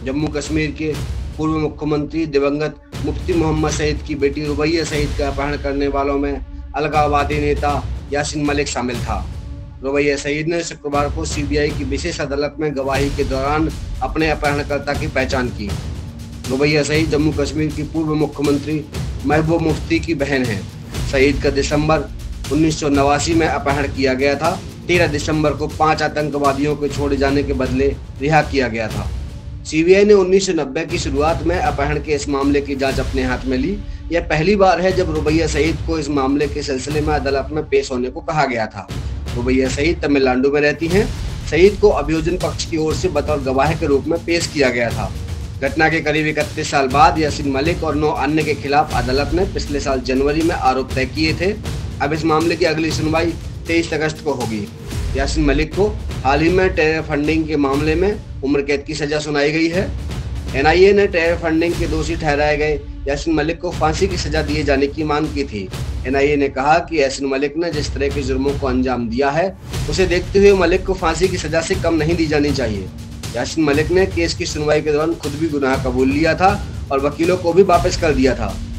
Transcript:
जम्मू कश्मीर के पूर्व मुख्यमंत्री दिवंगत मुफ्ती मोहम्मद सईद की बेटी रुबैया सईद का अपहरण करने वालों में अलगाववादी नेता यासीन मलिक शामिल था। रुबैया सईद ने शुक्रवार को सीबीआई की विशेष अदालत में गवाही के दौरान अपने अपहरणकर्ता की पहचान की। रुबैया सईद जम्मू कश्मीर की पूर्व मुख्यमंत्री महबूब मुफ्ती की बहन है। सईद का दिसंबर 1989 में अपहरण किया गया था। 13 दिसंबर को 5 आतंकवादियों के छोड़े जाने के बदले रिहा किया गया था। सीबीआई ने 1990 की शुरुआत में अपहरण के इस मामले की जांच अपने हाथ में ली। यह पहली बार है जब रुबैया सईद को इस मामले के सिलसिले में अदालत में पेश होने को कहा गया था। रुबैया सईद तमिलनाडु में रहती हैं। सईद को अभियोजन पक्ष की ओर से बतौर गवाह के रूप में पेश किया गया था। घटना के करीब 31 साल बाद यासीन मलिक और 9 अन्य के खिलाफ अदालत ने पिछले साल जनवरी में आरोप तय किए थे। अब इस मामले की अगली सुनवाई 23 अगस्त को होगी। यासीन मलिक को हाल ही में टेरर फंडिंग के मामले में उम्र कैद की सजा सुनाई गई है। एनआईए ने टेरर फंडिंग के दोषी ठहराए गए यासीन मलिक को फांसी की सजा दिए जाने की मांग की थी। एनआईए ने कहा कि यासीन मलिक ने जिस तरह के जुर्मों को अंजाम दिया है उसे देखते हुए मलिक को फांसी की सजा से कम नहीं दी जानी चाहिए। यासीन मलिक ने केस की सुनवाई के दौरान खुद भी गुनाह कबूल लिया था और वकीलों को भी वापस कर दिया था।